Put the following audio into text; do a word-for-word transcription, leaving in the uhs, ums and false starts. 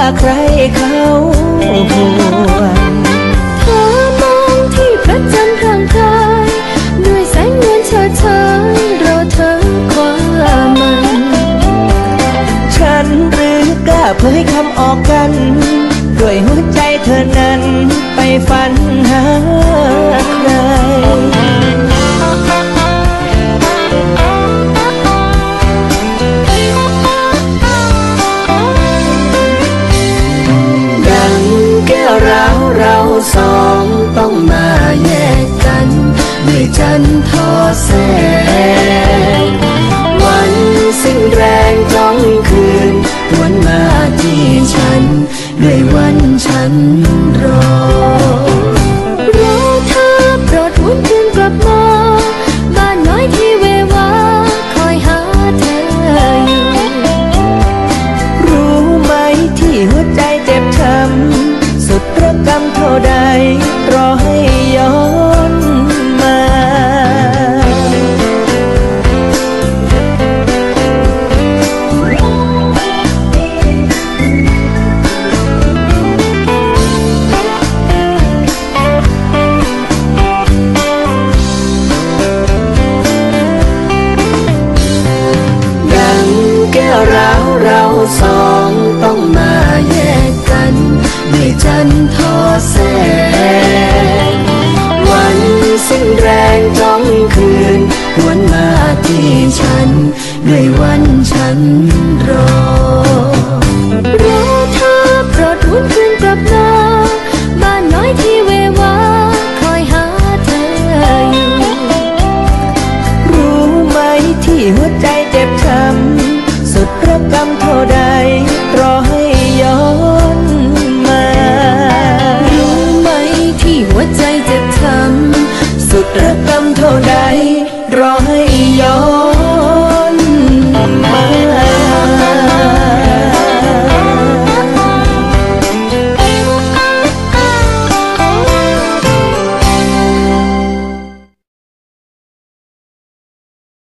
ใครเขาห่วงเธอมองที่พระจันทร์ร่างกายด้วยแสงเงินเฉิดฉายรอเธอคว้ามันฉันหรือกล้าเผยคำออกกันด้วยหัวใจเธอนั้นไปฝันหาใครดังแก้วร้าวเราสองต้องมาแยกกันด้วยจันทร์ทอแสงวันสิ้นแรงจ้องคืนหวนมาที่ฉันด้วยวันฉันรอรอเธอโปรดหวนคืนกลับมาบ้านน้อยที่เววาคอยหาเธออยู่รู้ไหมที่หัวใจเจ็บช้ำสุดระกำเท่าใดรอให้ย้อนมาร้าวเราสองต้องมาแยกกันด้วยจันทร์ทอแสงวันสิ้นแรงจ้องคืนหวนมาที่ฉันด้วยวันฉันรอรอเธอโปรดหวนคืนกลับมาบ้านน้อยที่เววาคอยหาเธออยู่รู้ไหมที่หัวใจเจ็บช้ำสุดระกำเท่าใดรอให้